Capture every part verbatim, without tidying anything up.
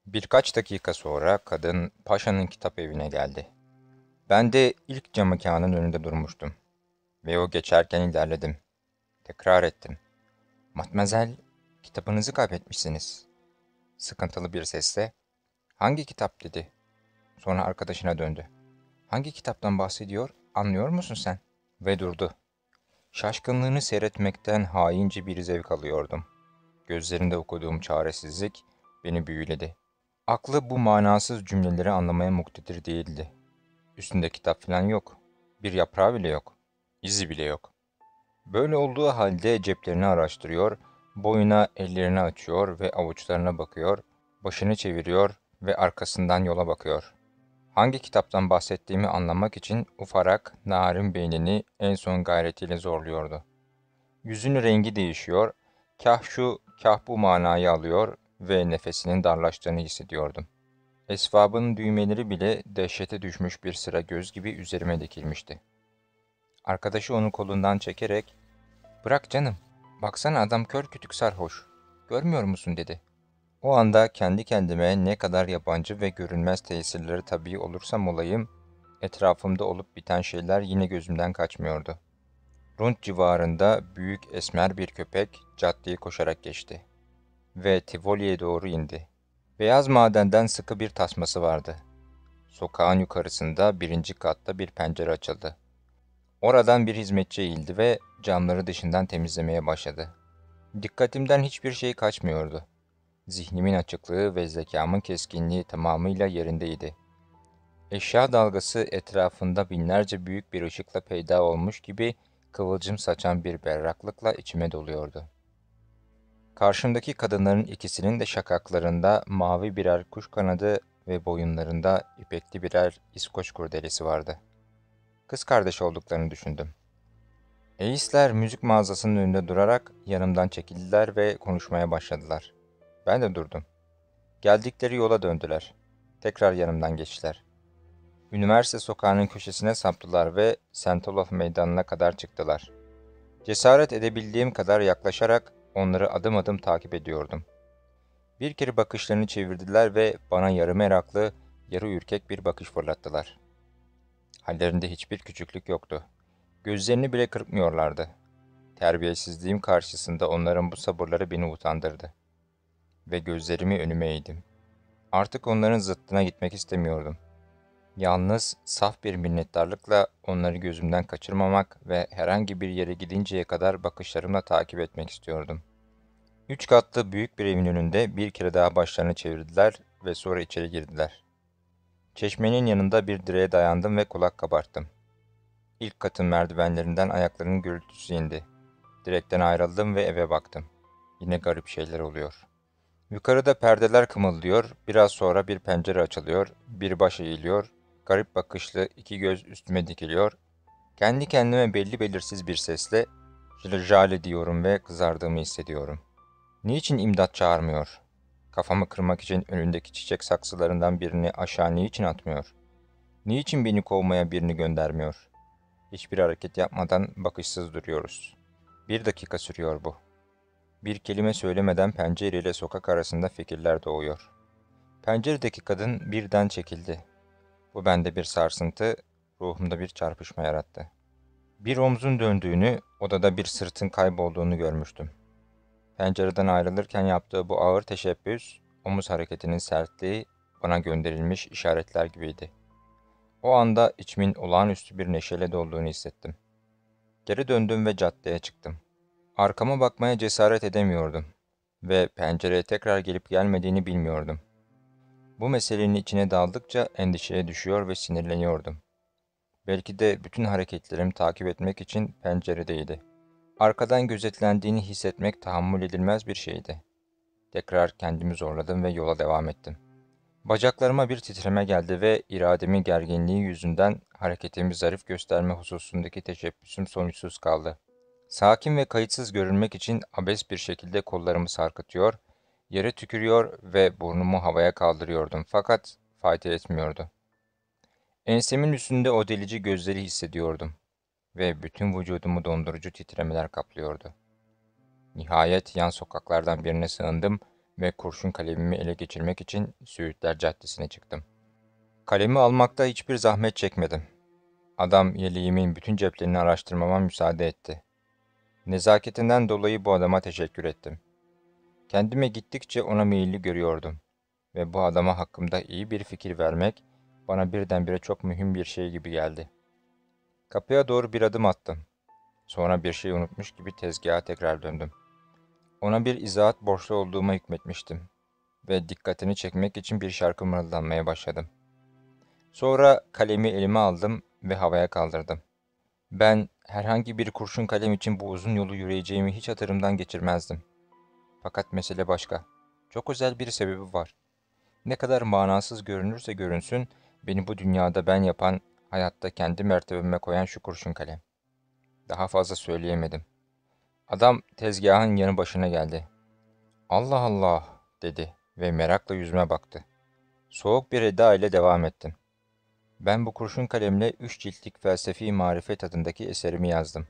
Birkaç dakika sonra kadın paşanın kitap evine geldi. Ben de ilk camekânın önünde durmuştum ve o geçerken ilerledim. Tekrar ettim. "Matmazel, kitabınızı kaybetmişsiniz." Sıkıntılı bir sesle, "Hangi kitap?" dedi. Sonra arkadaşına döndü. "Hangi kitaptan bahsediyor, anlıyor musun sen?" Ve durdu. Şaşkınlığını seyretmekten haince bir zevk alıyordum. Gözlerinde okuduğum çaresizlik beni büyüledi. Aklı bu manasız cümleleri anlamaya muktedir değildi. Üstünde kitap falan yok. Bir yaprağı bile yok. İzi bile yok. Böyle olduğu halde ceplerini araştırıyor, boyuna ellerini açıyor ve avuçlarına bakıyor, başını çeviriyor ve arkasından yola bakıyor. Hangi kitaptan bahsettiğimi anlamak için ufarak narin beynini en son gayretiyle zorluyordu. Yüzünün rengi değişiyor, kah şu kah bu manayı alıyor ve nefesinin darlaştığını hissediyordum. Esvabın düğmeleri bile dehşete düşmüş bir sıra göz gibi üzerime dikilmişti. Arkadaşı onu kolundan çekerek, "Bırak canım, baksana adam kör kütük sarhoş. Görmüyor musun?" dedi. O anda kendi kendime ne kadar yabancı ve görünmez tesirleri tabii olursam olayım, etrafımda olup biten şeyler yine gözümden kaçmıyordu. Rund civarında büyük esmer bir köpek caddeyi koşarak geçti ve Tivoli'ye doğru indi. Beyaz madenden sıkı bir tasması vardı. Sokağın yukarısında birinci katta bir pencere açıldı. Oradan bir hizmetçi eğildi ve camları dışından temizlemeye başladı. Dikkatimden hiçbir şey kaçmıyordu. Zihnimin açıklığı ve zekamın keskinliği tamamıyla yerindeydi. Eşya dalgası etrafında binlerce büyük bir ışıkla peyda olmuş gibi kıvılcım saçan bir berraklıkla içime doluyordu. Karşımdaki kadınların ikisinin de şakaklarında mavi birer kuş kanadı ve boyunlarında ipekli birer İskoç kurdelesi vardı. Kız kardeş olduklarını düşündüm. Eisler müzik mağazasının önünde durarak yanımdan çekildiler ve konuşmaya başladılar. Ben de durdum. Geldikleri yola döndüler. Tekrar yanımdan geçtiler. Üniversite sokağının köşesine saptılar ve Saint Olaf meydanına kadar çıktılar. Cesaret edebildiğim kadar yaklaşarak onları adım adım takip ediyordum. Bir kere bakışlarını çevirdiler ve bana yarı meraklı, yarı ürkek bir bakış fırlattılar. Hallerinde hiçbir küçüklük yoktu. Gözlerini bile kırpmıyorlardı. Terbiyesizliğim karşısında onların bu sabırları beni utandırdı. Ve gözlerimi önüme eğdim. Artık onların zıttına gitmek istemiyordum. Yalnız saf bir minnettarlıkla onları gözümden kaçırmamak ve herhangi bir yere gidinceye kadar bakışlarımla takip etmek istiyordum. Üç katlı büyük bir evin önünde bir kere daha başlarını çevirdiler ve sonra içeri girdiler. Çeşmenin yanında bir direğe dayandım ve kulak kabarttım. İlk katın merdivenlerinden ayaklarının gürültüsü indi. Direkten ayrıldım ve eve baktım. Yine garip şeyler oluyor. Yukarıda perdeler kımıldıyor, biraz sonra bir pencere açılıyor, bir baş eğiliyor, garip bakışlı iki göz üstüme dikiliyor. Kendi kendime belli belirsiz bir sesle "Jale" diyorum ve kızardığımı hissediyorum. Niçin imdat çağırmıyor? Kafamı kırmak için önündeki çiçek saksılarından birini aşağı niçin atmıyor? Niçin beni kovmaya birini göndermiyor? Hiçbir hareket yapmadan bakışsız duruyoruz. Bir dakika sürüyor bu. Bir kelime söylemeden pencereyle sokak arasında fikirler doğuyor. Penceredeki kadın birden çekildi. Bu bende bir sarsıntı, ruhumda bir çarpışma yarattı. Bir omzun döndüğünü, odada bir sırtın kaybolduğunu görmüştüm. Pencereden ayrılırken yaptığı bu ağır teşebbüs, omuz hareketinin sertliği bana gönderilmiş işaretler gibiydi. O anda içimin olağanüstü bir neşeyle dolduğunu hissettim. Geri döndüm ve caddeye çıktım. Arkama bakmaya cesaret edemiyordum ve pencereye tekrar gelip gelmediğini bilmiyordum. Bu meselenin içine daldıkça endişeye düşüyor ve sinirleniyordum. Belki de bütün hareketlerim takip etmek için penceredeydi. Arkadan gözetlendiğini hissetmek tahammül edilmez bir şeydi. Tekrar kendimi zorladım ve yola devam ettim. Bacaklarıma bir titreme geldi ve irademin gerginliği yüzünden hareketimi zarif gösterme hususundaki teşebbüsüm sonuçsuz kaldı. Sakin ve kayıtsız görünmek için abes bir şekilde kollarımı sarkıtıyor, yere tükürüyor ve burnumu havaya kaldırıyordum fakat fayda etmiyordu. Ensemin üstünde o delici gözleri hissediyordum ve bütün vücudumu dondurucu titremeler kaplıyordu. Nihayet yan sokaklardan birine sığındım ve kurşun kalemimi ele geçirmek için Söğütler Caddesi'ne çıktım. Kalemi almakta hiçbir zahmet çekmedim. Adam yeleğimin bütün ceplerini araştırmama müsaade etti. Nezaketinden dolayı bu adama teşekkür ettim. Kendime gittikçe ona meyilli görüyordum ve bu adama hakkımda iyi bir fikir vermek bana birdenbire çok mühim bir şey gibi geldi. Kapıya doğru bir adım attım. Sonra bir şey unutmuş gibi tezgaha tekrar döndüm. Ona bir izahat borçlu olduğuma hükmetmiştim ve dikkatini çekmek için bir şarkı mırıldanmaya başladım. Sonra kalemi elime aldım ve havaya kaldırdım. Ben herhangi bir kurşun kalem için bu uzun yolu yürüyeceğimi hiç hatırımdan geçirmezdim. Fakat mesele başka. Çok özel bir sebebi var. Ne kadar manasız görünürse görünsün, beni bu dünyada ben yapan, hayatta kendi mertebeme koyan şu kurşun kalem. Daha fazla söyleyemedim. Adam tezgahın yanı başına geldi. Allah Allah dedi ve merakla yüzüme baktı. Soğuk bir eda ile devam ettim. Ben bu kurşun kalemle üç ciltlik felsefi marifet adındaki eserimi yazdım.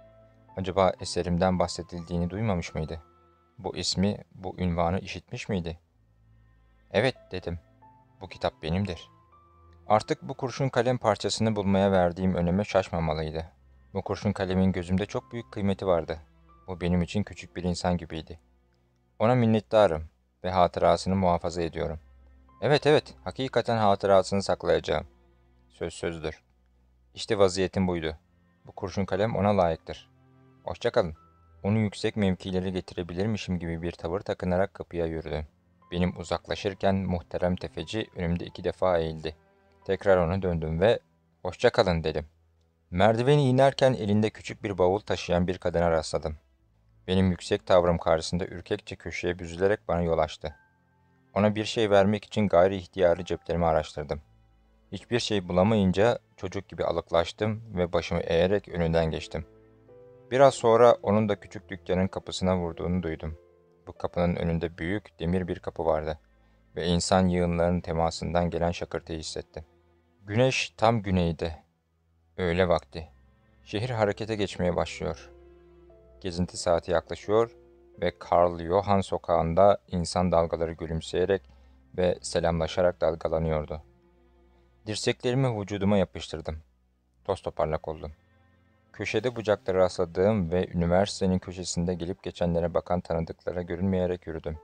Acaba eserimden bahsedildiğini duymamış mıydı? Bu ismi, bu ünvanı işitmiş miydi? Evet dedim. Bu kitap benimdir. Artık bu kurşun kalem parçasını bulmaya verdiğim öneme şaşmamalıydı. Bu kurşun kalemin gözümde çok büyük kıymeti vardı. Bu benim için küçük bir insan gibiydi. Ona minnettarım ve hatırasını muhafaza ediyorum. Evet evet, hakikaten hatırasını saklayacağım. Söz sözdür. İşte vaziyetim buydu. Bu kurşun kalem ona layıktır. Hoşça kalın. Onu yüksek mevkilere getirebilirmişim gibi bir tavır takınarak kapıya yürüdüm. Benim uzaklaşırken muhterem tefeci önümde iki defa eğildi. Tekrar ona döndüm ve hoşça kalın dedim. Merdiveni inerken elinde küçük bir bavul taşıyan bir kadına rastladım. Benim yüksek tavrım karşısında ürkekçe köşeye büzülerek bana yol açtı. Ona bir şey vermek için gayri ihtiyari ceplerimi araştırdım. Hiçbir şey bulamayınca çocuk gibi alıklaştım ve başımı eğerek önünden geçtim. Biraz sonra onun da küçük dükkanın kapısına vurduğunu duydum. Bu kapının önünde büyük demir bir kapı vardı ve insan yığınlarının temasından gelen şakırtıyı hissettim. Güneş tam güneyde. Öğle vakti. Şehir harekete geçmeye başlıyor. Gezinti saati yaklaşıyor ve Karl Johann sokağında insan dalgaları gülümseyerek ve selamlaşarak dalgalanıyordu. Dirseklerimi vücuduma yapıştırdım. Toz toparlak oldum. Köşede bucaklara rastladığım ve üniversitenin köşesinde gelip geçenlere bakan tanıdıklara görünmeyerek yürüdüm.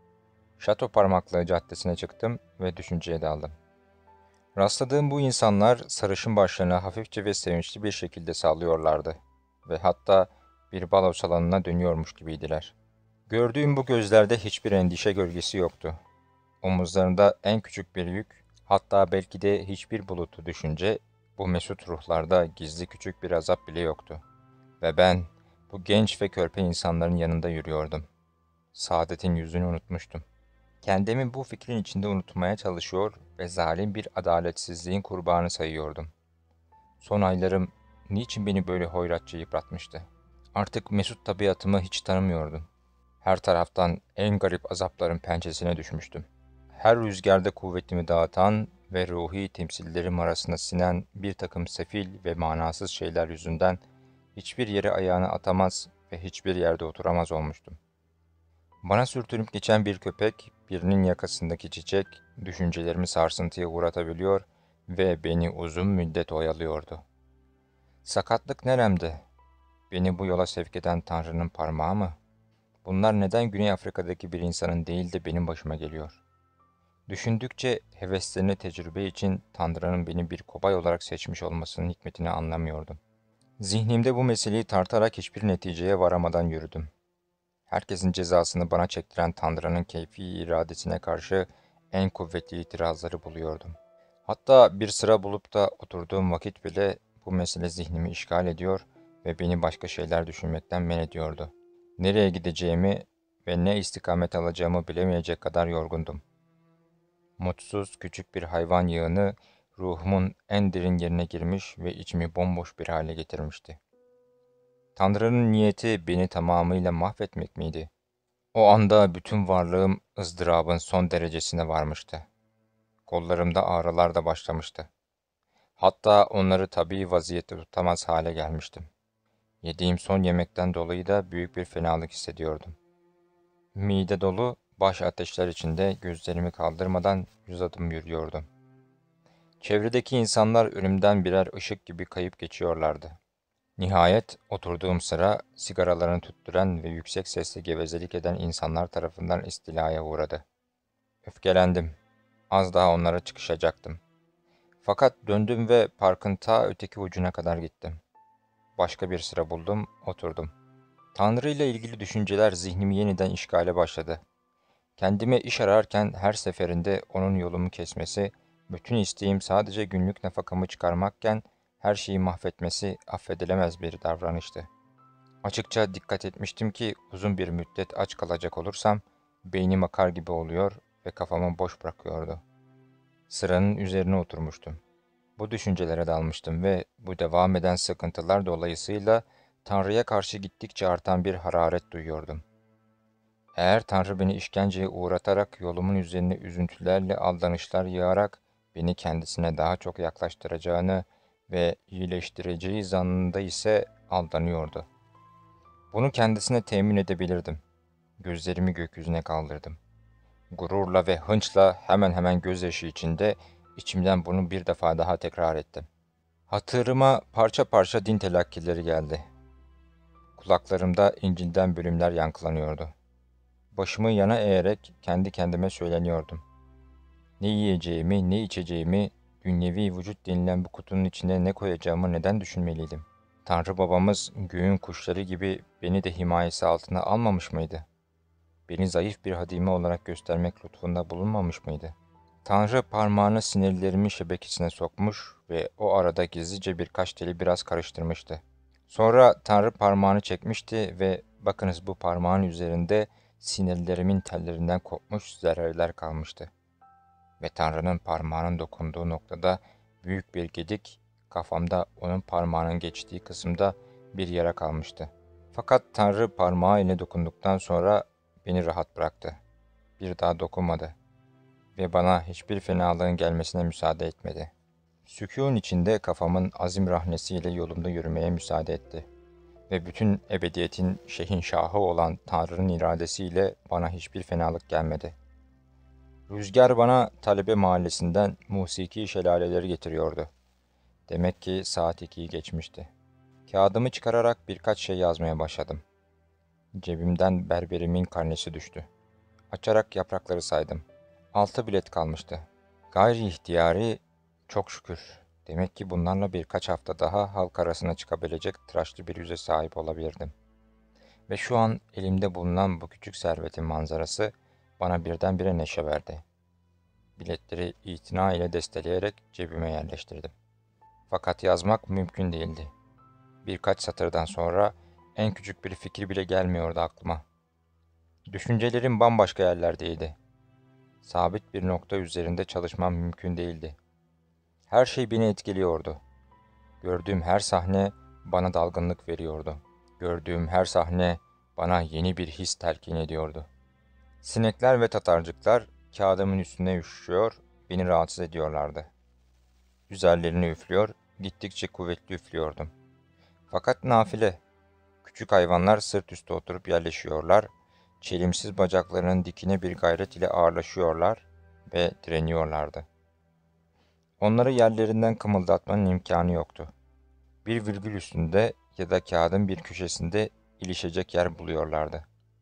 Şato Parmaklığı Caddesi'ne çıktım ve düşünceye daldım. Rastladığım bu insanlar sarışın başlarını hafifçe ve sevinçli bir şekilde sallıyorlardı ve hatta bir balo salonuna dönüyormuş gibiydiler. Gördüğüm bu gözlerde hiçbir endişe gölgesi yoktu. Omuzlarında en küçük bir yük, hatta belki de hiçbir bulutu düşünce, bu mesut ruhlarda gizli küçük bir azap bile yoktu. Ve ben bu genç ve körpe insanların yanında yürüyordum. Saadetin yüzünü unutmuştum. Kendimi bu fikrin içinde unutmaya çalışıyor ve zalim bir adaletsizliğin kurbanı sayıyordum. Son aylarım niçin beni böyle hoyratça yıpratmıştı? Artık mesut tabiatımı hiç tanımıyordum. Her taraftan en garip azapların pençesine düşmüştüm. Her rüzgarda kuvvetimi dağıtan ve ruhi temsillerim arasında sinen bir takım sefil ve manasız şeyler yüzünden hiçbir yere ayağını atamaz ve hiçbir yerde oturamaz olmuştum. Bana sürtünüp geçen bir köpek, birinin yakasındaki çiçek, düşüncelerimi sarsıntıya uğratabiliyor ve beni uzun müddet oyalıyordu. Sakatlık neremde? Beni bu yola sevk eden Tanrı'nın parmağı mı? Bunlar neden Güney Afrika'daki bir insanın değil de benim başıma geliyor? Düşündükçe heveslerini tecrübe için Tanrı'nın beni bir kobay olarak seçmiş olmasının hikmetini anlamıyordum. Zihnimde bu meseleyi tartarak hiçbir neticeye varamadan yürüdüm. Herkesin cezasını bana çektiren Tanrı'nın keyfi iradesine karşı en kuvvetli itirazları buluyordum. Hatta bir sıra bulup da oturduğum vakit bile bu mesele zihnimi işgal ediyor ve beni başka şeyler düşünmekten men ediyordu. Nereye gideceğimi ve ne istikamet alacağımı bilemeyecek kadar yorgundum. Mutsuz küçük bir hayvan yığını ruhumun en derin yerine girmiş ve içimi bomboş bir hale getirmişti. Tanrı'nın niyeti beni tamamıyla mahvetmek miydi? O anda bütün varlığım ızdırabın son derecesine varmıştı. Kollarımda ağrılar da başlamıştı. Hatta onları tabii vaziyette tutamaz hale gelmiştim. Yediğim son yemekten dolayı da büyük bir fenalık hissediyordum. Mide dolu, Baş ateşler içinde gözlerimi kaldırmadan yüz adım yürüyordum. Çevredeki insanlar önümden birer ışık gibi kayıp geçiyorlardı. Nihayet oturduğum sıra sigaralarını tüttüren ve yüksek sesle gevezelik eden insanlar tarafından istilaya uğradı. Öfkelendim. Az daha onlara çıkışacaktım. Fakat döndüm ve parkın ta öteki ucuna kadar gittim. Başka bir sıra buldum, oturdum. Tanrı ile ilgili düşünceler zihnimi yeniden işgale başladı. Kendime iş ararken her seferinde onun yolumu kesmesi, bütün isteğim sadece günlük nafakamı çıkarmakken her şeyi mahvetmesi affedilemez bir davranıştı. Açıkça dikkat etmiştim ki uzun bir müddet aç kalacak olursam beynim akar gibi oluyor ve kafamı boş bırakıyordu. Sıranın üzerine oturmuştum. Bu düşüncelere dalmıştım ve bu devam eden sıkıntılar dolayısıyla Tanrı'ya karşı gittikçe artan bir hararet duyuyordum. Eğer Tanrı beni işkenceye uğratarak yolumun üzerine üzüntülerle aldanışlar yağarak beni kendisine daha çok yaklaştıracağını ve iyileştireceği zannında ise aldanıyordu. Bunu kendisine temin edebilirdim. Gözlerimi gökyüzüne kaldırdım. Gururla ve hınçla hemen hemen gözyaşı içinde içimden bunu bir defa daha tekrar ettim. Hatırıma parça parça din telakkileri geldi. Kulaklarımda İncil'den bölümler yankılanıyordu. Başımı yana eğerek kendi kendime söyleniyordum. Ne yiyeceğimi, ne içeceğimi, dünyevi vücut denilen bu kutunun içine ne koyacağımı neden düşünmeliydim? Tanrı babamız göğün kuşları gibi beni de himayesi altına almamış mıydı? Beni zayıf bir hadime olarak göstermek lütfunda bulunmamış mıydı? Tanrı parmağını sinirlerimin şebekesine sokmuş ve o arada gizlice birkaç teli biraz karıştırmıştı. Sonra Tanrı parmağını çekmişti ve bakınız bu parmağın üzerinde sinirlerimin tellerinden kopmuş zerreler kalmıştı. Ve Tanrı'nın parmağının dokunduğu noktada büyük bir gedik, kafamda onun parmağının geçtiği kısımda bir yara kalmıştı. Fakat Tanrı parmağı ile dokunduktan sonra beni rahat bıraktı. Bir daha dokunmadı ve bana hiçbir fenalığın gelmesine müsaade etmedi. Sükûn içinde kafamın azim rahnesiyle yolumda yürümeye müsaade etti. Ve bütün ebediyetin şehinşahı olan Tanrı'nın iradesiyle bana hiçbir fenalık gelmedi. Rüzgar bana Talebe mahallesinden musiki şelaleleri getiriyordu. Demek ki saat ikiyi geçmişti. Kağıdımı çıkararak birkaç şey yazmaya başladım. Cebimden berberimin karnesi düştü. Açarak yaprakları saydım. Altı bilet kalmıştı. Gayri ihtiyari, çok şükür. Demek ki bunlarla birkaç hafta daha halk arasına çıkabilecek tıraşlı bir yüze sahip olabilirdim. Ve şu an elimde bulunan bu küçük servetin manzarası bana birdenbire neşe verdi. Biletleri itina ile desteleyerek cebime yerleştirdim. Fakat yazmak mümkün değildi. Birkaç satırdan sonra en küçük bir fikir bile gelmiyordu aklıma. Düşüncelerim bambaşka yerlerdeydi. Sabit bir nokta üzerinde çalışmam mümkün değildi. Her şey beni etkiliyordu. Gördüğüm her sahne bana dalgınlık veriyordu. Gördüğüm her sahne bana yeni bir his telkin ediyordu. Sinekler ve tatarcıklar kağıdımın üstüne üşüşüyor, beni rahatsız ediyorlardı. Üzerlerini üflüyor, gittikçe kuvvetli üflüyordum. Fakat nafile. Küçük hayvanlar sırt üstü oturup yerleşiyorlar, çelimsiz bacaklarının dikine bir gayret ile ağırlaşıyorlar ve direniyorlardı. Onları yerlerinden kımıldatmanın imkanı yoktu. Bir virgül üstünde ya da kağıdın bir köşesinde ilişecek yer buluyorlardı.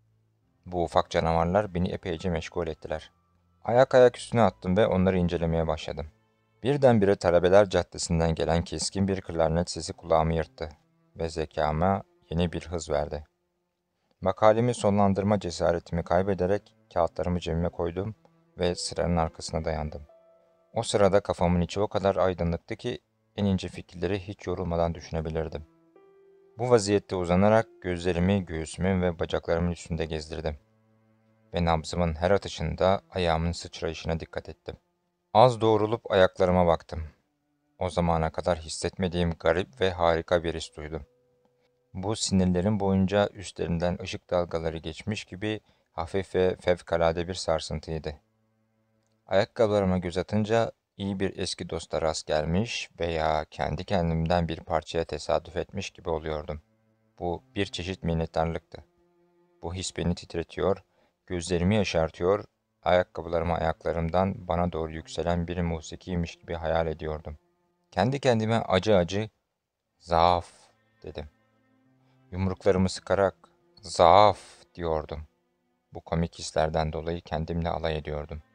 Bu ufak canavarlar beni epeyce meşgul ettiler. Ayak ayak üstüne attım ve onları incelemeye başladım. Birdenbire Talebeler Caddesi'nden gelen keskin bir klarnet sesi kulağımı yırttı ve zekama yeni bir hız verdi. Makalemi sonlandırma cesaretimi kaybederek kağıtlarımı cebime koydum ve sıranın arkasına dayandım. O sırada kafamın içi o kadar aydınlıktı ki en ince fikirleri hiç yorulmadan düşünebilirdim. Bu vaziyette uzanarak gözlerimi göğsümün ve bacaklarımın üstünde gezdirdim. Ve nabzımın her atışında ayağımın sıçrayışına dikkat ettim. Az doğrulup ayaklarıma baktım. O zamana kadar hissetmediğim garip ve harika bir his duydum. Bu sinirlerim boyunca üstlerinden ışık dalgaları geçmiş gibi hafif ve fevkalade bir sarsıntıydı. Ayakkabılarıma göz atınca iyi bir eski dosta rast gelmiş veya kendi kendimden bir parçaya tesadüf etmiş gibi oluyordum. Bu bir çeşit minnettarlıktı. Bu his beni titretiyor Gözlerimi yaşartıyor, ayakkabılarımı ayaklarımdan bana doğru yükselen bir musikiymiş gibi hayal ediyordum. Kendi kendime acı acı, zaaf dedim. Yumruklarımı sıkarak zaaf diyordum. Bu komik hislerden dolayı kendimle alay ediyordum.